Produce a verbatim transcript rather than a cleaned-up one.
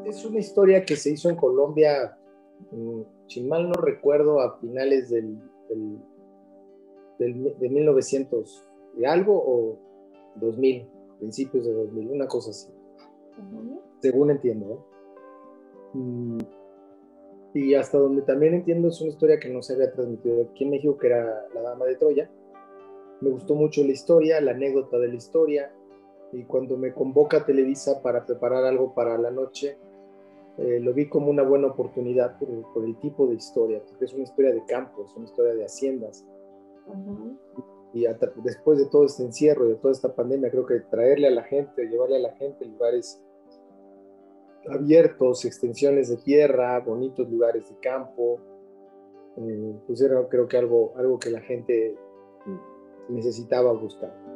es una historia que se hizo en Colombia, mm, si mal no recuerdo, a finales del, del, del- de mil novecientos y algo o dos mil, principios de dos mil, una cosa así, Ujú. según entiendo, ¿eh? Mm, y hasta donde también entiendo es una historia que no se había transmitido aquí en México, que era La Dama de Troya. Me gustó mucho la historia, la anécdota de la historia, y cuando me convoca Televisa para preparar algo para la noche, eh, lo vi como una buena oportunidad por, por el tipo de historia, porque es una historia de campo, es una historia de haciendas. Ujú. Y hasta después de todo este encierro y de toda esta pandemia, creo que traerle a la gente, llevarle a la gente lugares abiertos, extensiones de tierra, bonitos lugares de campo, eh, pues era creo que algo, algo que la gente necesitaba buscar.